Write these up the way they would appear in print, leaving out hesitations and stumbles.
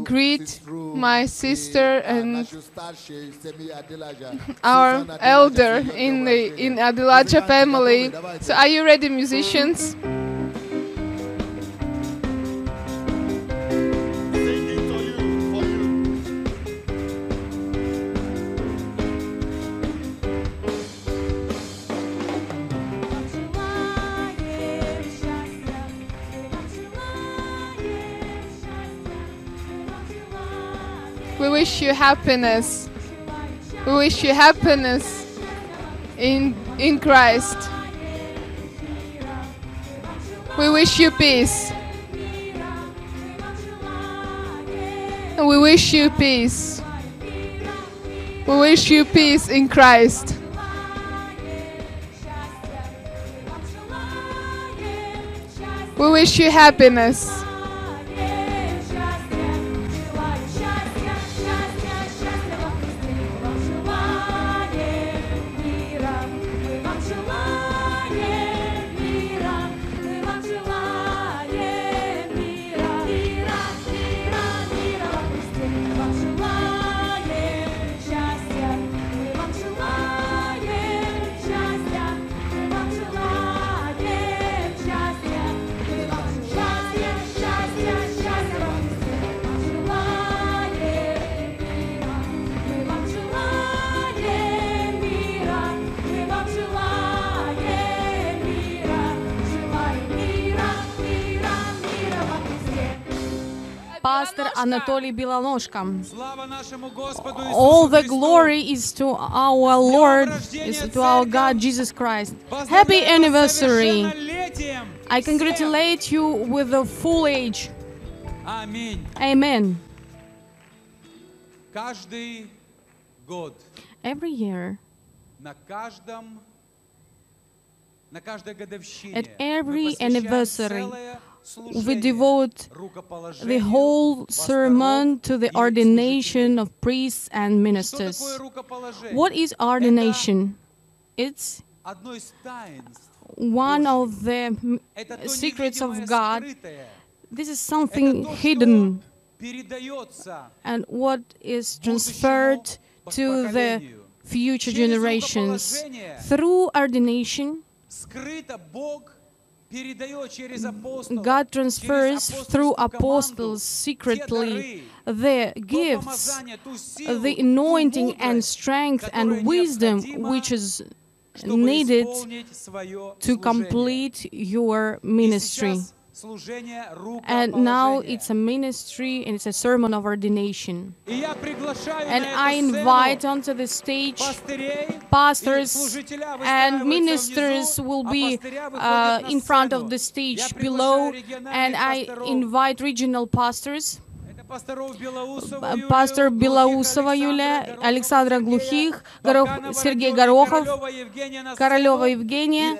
greet my sister and our elder in Adelaja family. So are you ready, musicians? We wish you happiness. We wish you happiness in Christ. We wish you peace. And we wish you peace. We wish you peace in Christ. We wish you happiness. Pastor Anatoly Belonoshka. All the glory is to our Lord, is to our God, Jesus Christ. Happy anniversary. I congratulate you with the full age. Amen. Every year, at every anniversary, we devote the whole sermon to the ordination of priests and ministers. What is ordination? It's one of the secrets of God. This is something hidden and what is transferred to the future generations. Through ordination, God transfers through apostles secretly the gifts, the anointing and strength and wisdom which is needed to complete your ministry. And now it's a ministry and it's a sermon of ordination. And I invite onto the stage pastors and ministers will be in front of the stage below. And I invite regional pastors. Пастор Белоусова Юлия, Александра Глухих, Сергей Горохов, Королева Евгения.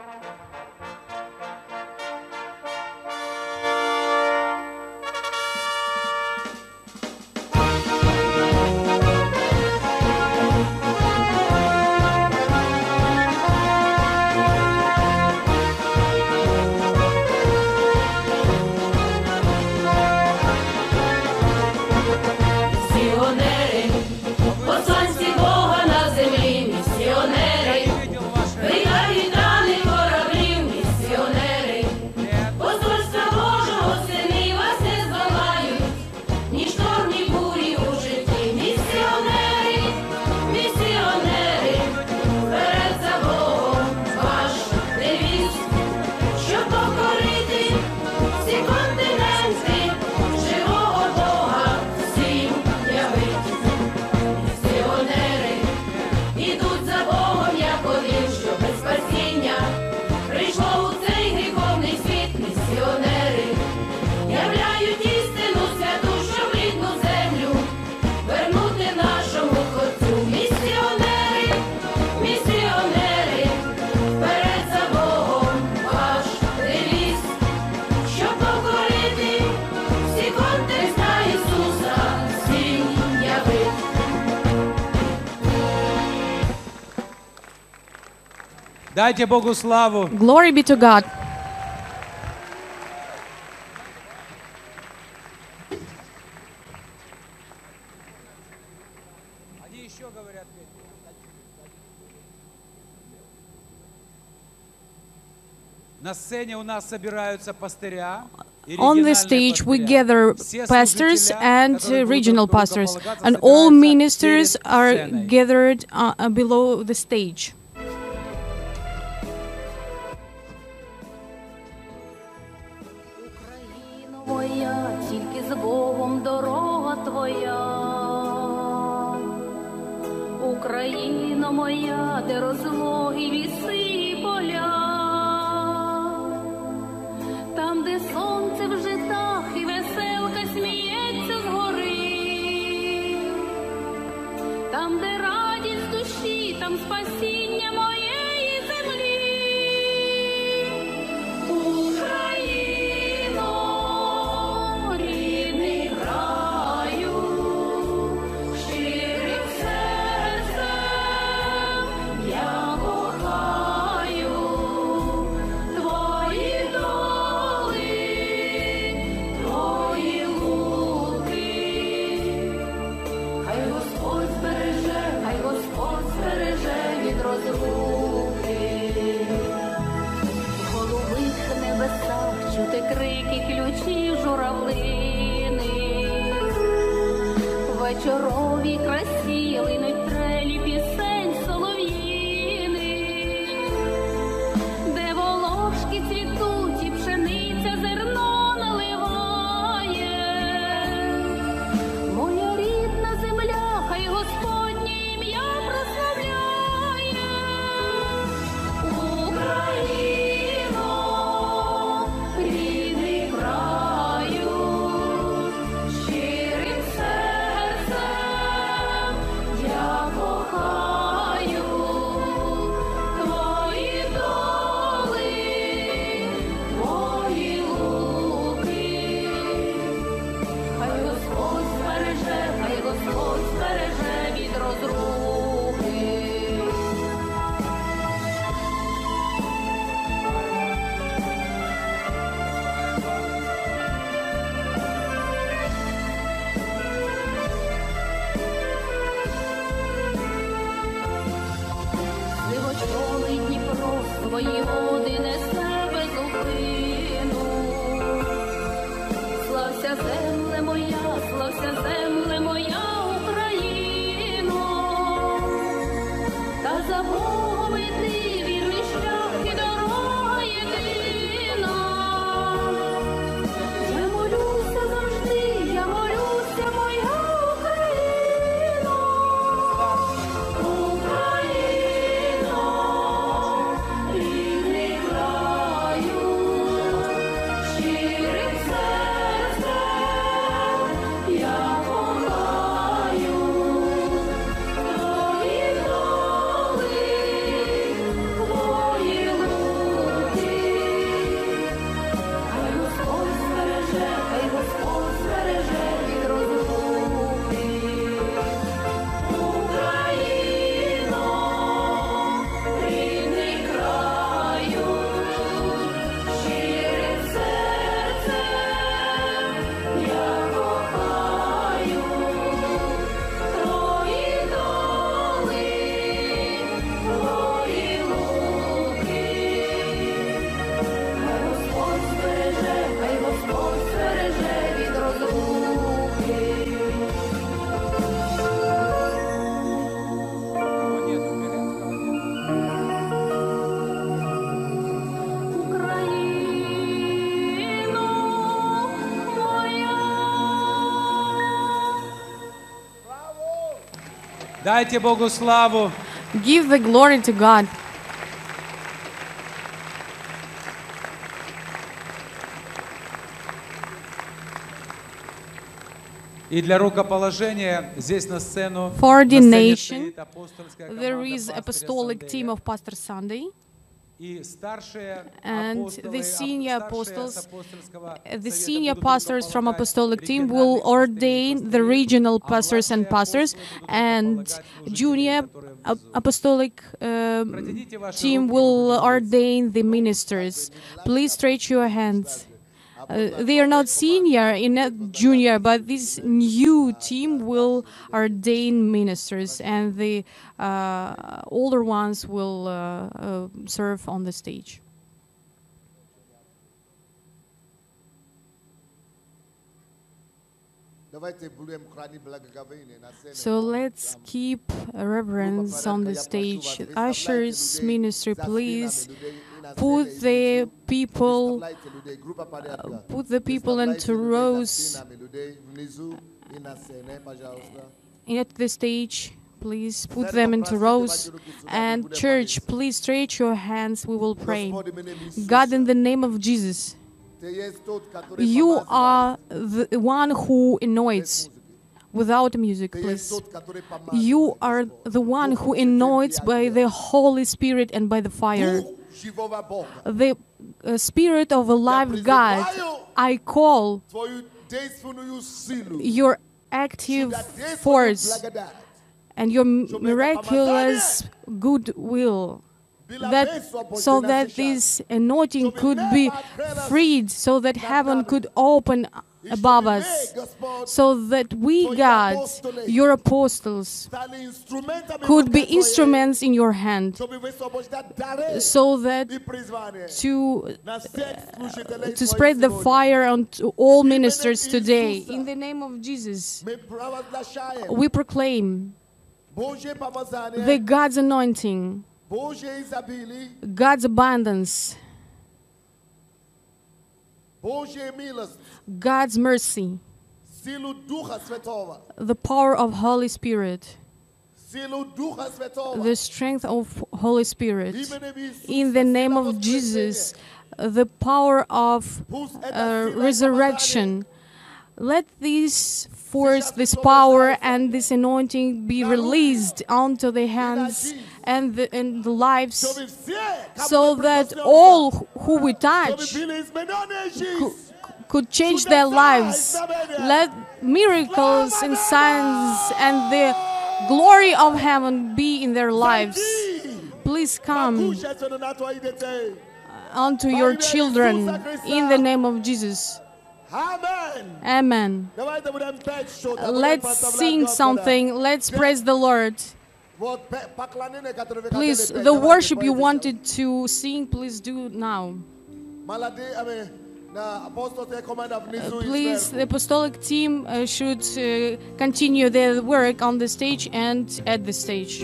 Дайте Богу славу. Glory be to God. On the stage, we gather pastors and regional pastors, and all ministers are gathered below the stage. Моя, тільки з Богом дорога твоя. Україно моя, де розлоги ліси і поля. Там, де сонце в житах і веселка сміється згори. Там, де радість душі, там спасіння моєї землі. Чути крики ключів журавлини, вечоровій красі линуть трелі пісень солов'їни, де волошки цвітуть і пшениця зерно наливає. Моя рідна земля, хай Господнє ім'я прославляє. Україно, рідний краю, щирим серцем я кохаю твої доли, твої луки. Хай Господь збереже від розрухи. Сивочолий Дніпро свої води несе без зупину. Слався земле моя Україно. Та за Богом іди, вірний шлях і дорога єдина. Я молюся завжди, я молюся, моя Україно. Україно, рідний краю, щирим серцем я кохаю твої доли, твої луки. Хай Господь збереже від розлуки. Україно, рідний краю, щирим серцем я кохаю твої доли, твої луки. Хай Господь збереже від розлуки. Україно моя. Дайте Богу славу. Give the glory to God. И для рукоположения здесь на сцену For на сцене ordination, стоит апостольская There команда is пастыря apostolic team Сандея. of Pastor Sunday. И старшие And апостолы, the senior старшие apostles, с апостольского The совета senior будут pastors from рукополагать apostolic team региональных will пастырей, ordain the пастырей, regional а pastors and младшие pastors, апостолы будут and рукополагать служителей, junior которые внизу. apostolic Протяните ваши team руки, will будем ordain the ministers. Please stretch your hands. They are not senior and not junior, but this new team will ordain ministers, and the older ones will serve on the stage. So let's keep reverence on the stage. Ushers, ministry, please put the people into rows at the stage. Please put them into rows. And church, please stretch your hands. We will pray. God, in the name of Jesus, you are the one who anoints. Without music, please. You are the one who anoints by the Holy Spirit and by the fire. The Spirit of a live God, I call your active force and your miraculous goodwill, so that this anointing could be freed, so that heaven could open above us, so that we, God, your apostles, could be instruments in your hand, so that to spread the fire onto all ministers today. In the name of Jesus, we proclaim the God's anointing, God's abundance, God's mercy, the power of Holy Spirit, the strength of Holy Spirit. In the name of Jesus, the power of resurrection. Let this force, this power, and this anointing be released onto the hands and the lives, so that all who we touch could change their lives. Let miracles and signs and the glory of heaven be in their lives. Please come unto your children in the name of Jesus. Amen. Let's sing something. Let's praise the Lord. Please, the worship you wanted to sing, please do now. Please, the apostolic team should continue their work on the stage and at the stage.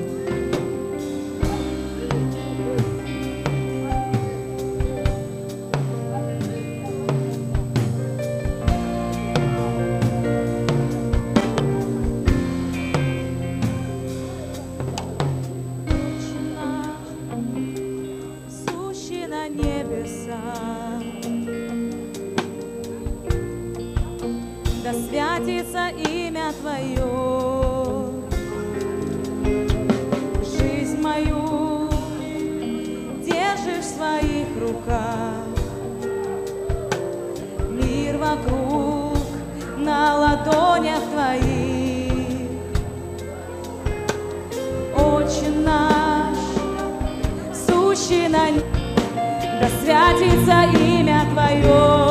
Да святится имя Твое, жизнь мою держишь в своих руках, мир вокруг на ладонях Твоих. Отче наш, сущий на небе, да святится имя Твое.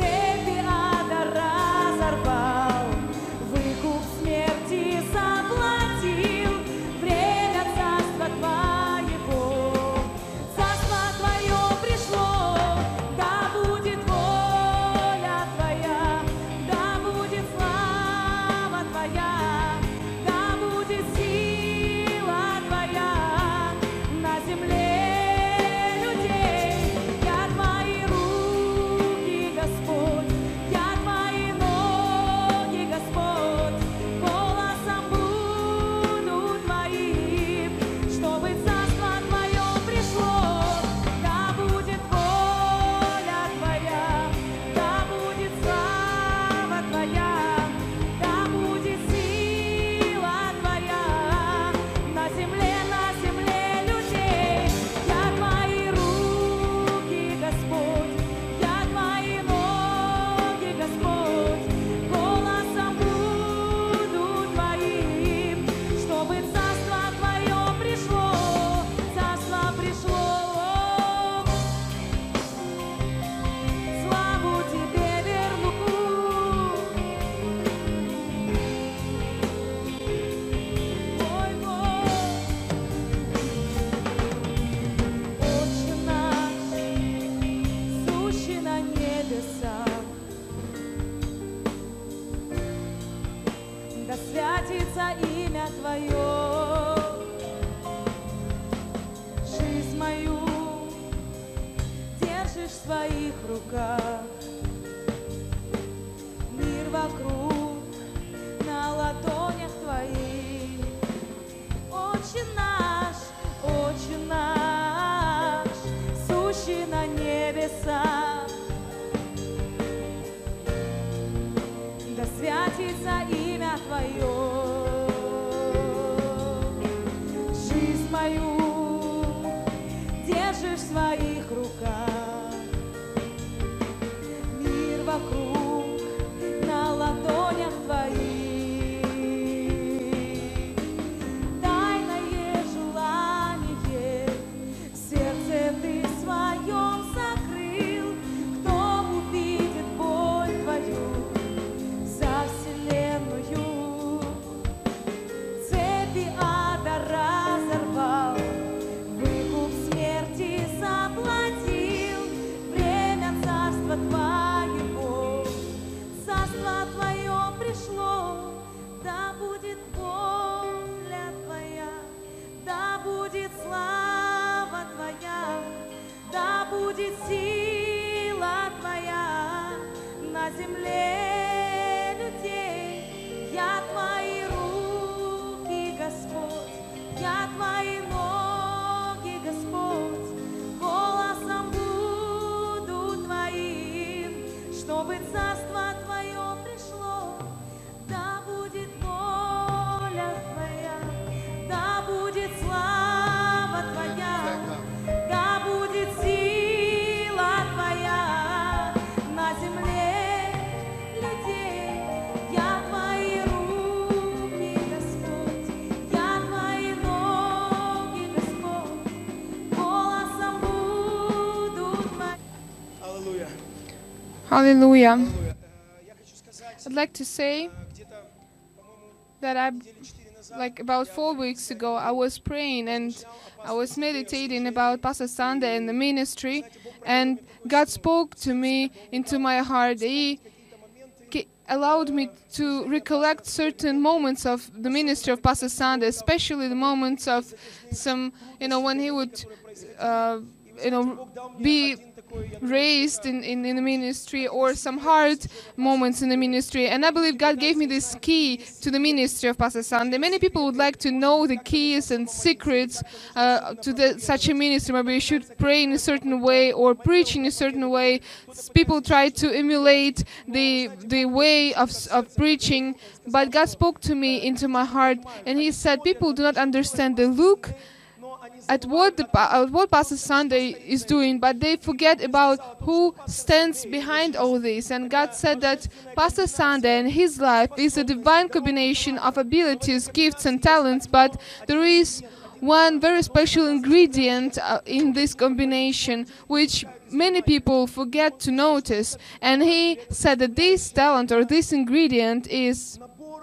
Заплатил. да святится имя Твое. Жизнь мою держишь в своих руках, мир вокруг на ладонях Твоих. Отче наш, сущий на небесах, да святится имя Твое. Жизнь мою держишь в своих руках, мир вокруг на ладонях Твоих. Тайное желание в сердце Ты своем сокрыл. Кто увидит боль Твою за вселенную? Цепи ада разорвал, выкуп смерти заплатил. Время царства Твоего, царство Твое пришло. Да будет воля Твоя, да будет слава Твоя, да будет сила Твоя на земле людей. Я Твои руки, Господь, я Твои ноги, Господь, голосом буду Твоим, чтобы царство Твое пришло. Да будет воля Твоя, да будет слава Твоя, да будет сила Твоя на земле людей. Я Твои руки, Господь, я Твои ноги, Господь, голосом буду Твоим. Аллилуйя. Hallelujah. Я хочу сказать, I'd like to say где-то, по-моему, that I, недели 4 назад, like about 4 weeks ago, I was praying and I was meditating about Pastor Sunday and the ministry, and God spoke to me into my heart. He allowed me to recollect certain moments of the ministry of Pastor Sunday, especially the moments of some, when he would, be raised in the ministry, or some hard moments in the ministry. And I believe God gave me this key to the ministry of Pastor Sunday. Many people would like to know the keys and secrets to such a ministry. Maybe you should pray in a certain way or preach in a certain way. People try to emulate the way of preaching, but God spoke to me into my heart, and He said people do not understand the look at what Pastor Sunday is doing, but they forget about who stands behind all this. And God said that Pastor Sunday and his life is a divine combination of abilities, gifts and talents, but there is one very special ingredient in this combination which many people forget to notice. And he said that this talent or this ingredient is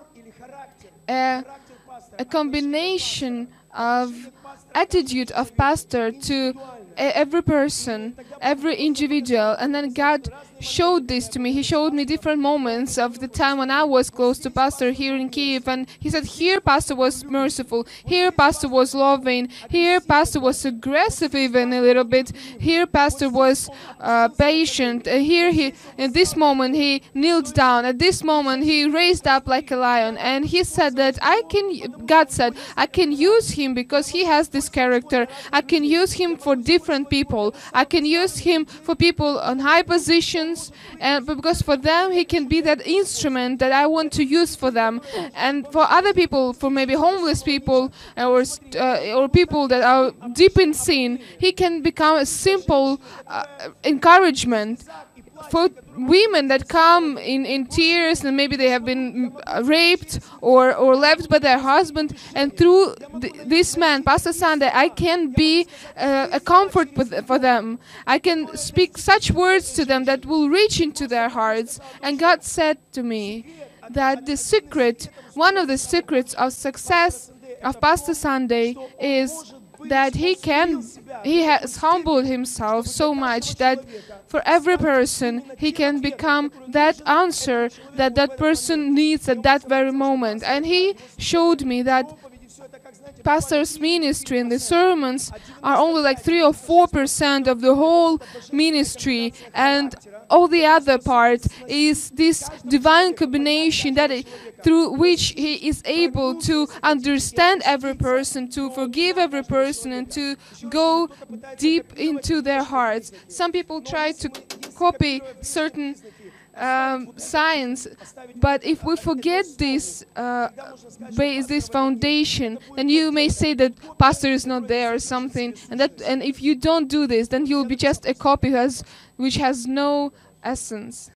a combination of attitude of pastor to every person, every individual. And then God showed this to me. He showed me different moments of the time when I was close to pastor here in Kyiv, and he said here pastor was merciful, here pastor was loving, here pastor was aggressive even a little bit, here pastor was patient, here in this moment he kneeled down, at this moment he raised up like a lion. And he said that God said I can use him because he has this character. I can use him for different people. I can use him for people on high positions, and because for them he can be that instrument that I want to use for them. And for other people, for maybe homeless people or people that are deep in sin, he can become a simple encouragement. For women that come in tears and maybe they have been raped or left by their husband, and through this man, Pastor Sunday, I can be a comfort for them. I can speak such words to them that will reach into their hearts. And God said to me that one of the secrets of success of Pastor Sunday is that he has humbled himself so much that for every person he can become that answer that that person needs at that very moment. And he showed me that pastor's ministry and the sermons are only like 3 or 4% of the whole ministry, and all the other part is this divine combination through which he is able to understand every person, to forgive every person, and to go deep into their hearts. Some people try to copy certain science, but if we forget this base, this foundation, then you may say that pastor is not there or something, and if you don't do this, then you will be just a copy which has no essence.